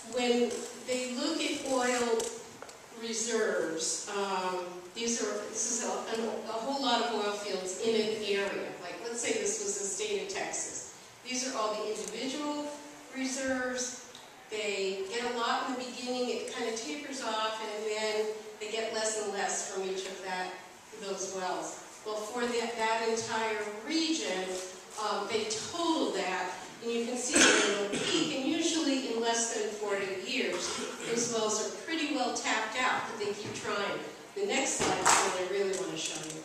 when they look at oil reserves, this is a whole lot of oil fields in an area. Like, let's say this was the state of Texas. These are all the individual reserves. They get a lot in the beginning, it kind of tapers off, and then they get less and less from each of those wells. Well, for that entire region, they total that, and you can see that it'll peak, and usually in less than 40 years, these wells are pretty well tapped out, but they keep trying. The next slide is what I really want to show you.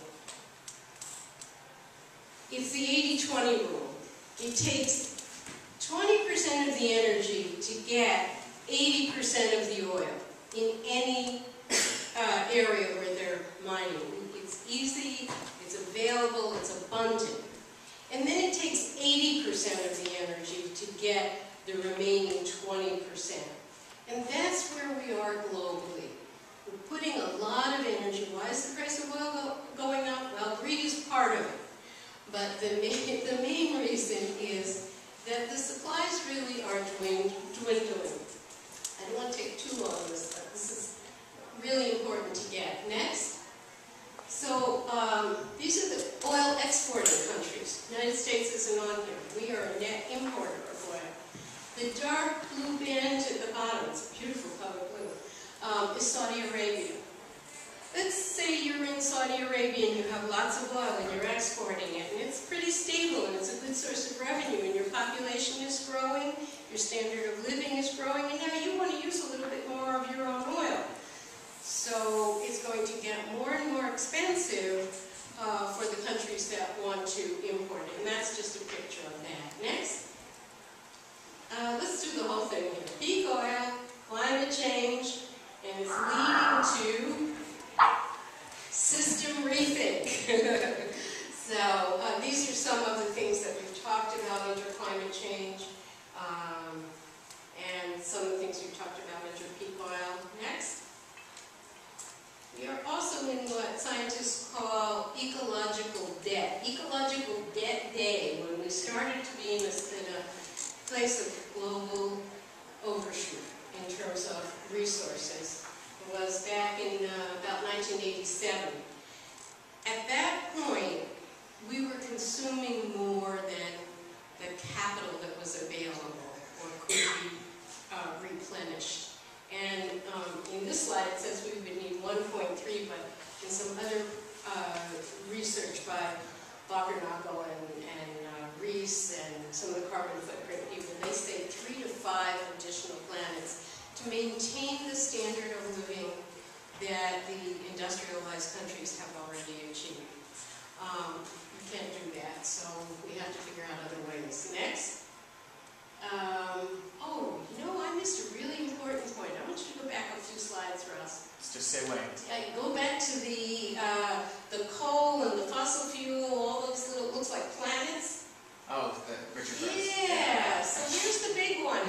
It's the 80-20 rule. It takes 20% of the energy to get 80% of the oil in any area where they're mining. It's easy, it's available, it's abundant. And then it takes 80% of the energy to get the remaining 20%. And that's where we are globally. We're putting a lot of energy. Why is the price of oil going up? Well, greed is part of it. But the main reason is that the supplies really are dwindling. I don't want to take too long on this, but this is really important to get. Next. So these are the oil exporting countries. The United States isn't on here. We are a net importer of oil. The dark blue band at the bottom, it's a beautiful color blue, is Saudi Arabia. Let's say you're in Saudi Arabia and you have lots of oil and you're exporting it, and it's pretty stable and it's a good source of revenue, and your population is growing, your standard of living is growing, and now you want to use a little bit more of your own oil. So it's going to get more and more expensive for the countries that want to import it, and that's just a picture of that. Next. Let's do the whole thing here. Peak oil, climate change, and it's leading to system rethink. So these are some of the things that we've talked about under climate change, and some of the things we've talked about under peak oil. Next. We are also in what scientists call ecological debt. Ecological debt day, when we started to be in a place of global overshoot in terms of resources, was back in about 1987. At that point, we were consuming more than the capital that was available or could be replenished. And in this slide, it says we would need 1.3, but in some other research by Bakernagel and Reese and some of the carbon footprint people, they say 3 to 5 additional planets to maintain the standard of living that the industrialized countries have already achieved. We can't do that, so we have to figure out other ways. Next. Oh, you know, I missed a really important point. I want you to go back a few slides, Russ. Just say when. Go back to the coal and the fossil fuel, all those little, looks like planets. Oh, the Richard Gross. Yeah, so here's the big one.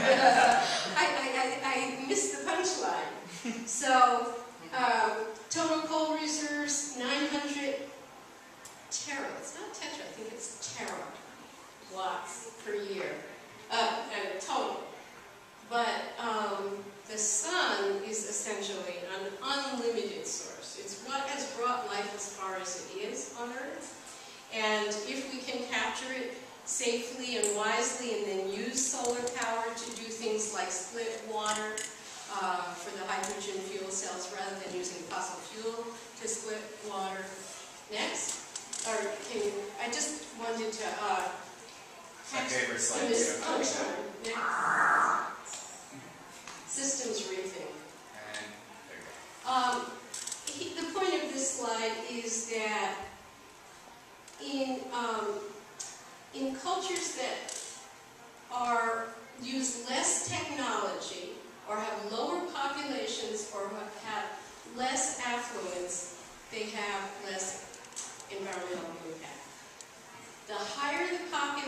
I missed the punchline. So, total coal reserves, 900 tera. It's not tetra, I think it's tera watts per year. Total. But the sun is essentially an unlimited source. It's what has brought life as far as it is on Earth. And if we can capture it safely and wisely and then use solar power to do things like split water for the hydrogen fuel cells rather than using fossil fuel to split water. Next. I just wanted to my favorite slide too. Oh, sorry. Systems rethink. And there you go. The point of this slide is that in cultures that use less technology or have lower populations or have less affluence, they have less environmental impact. The higher the population,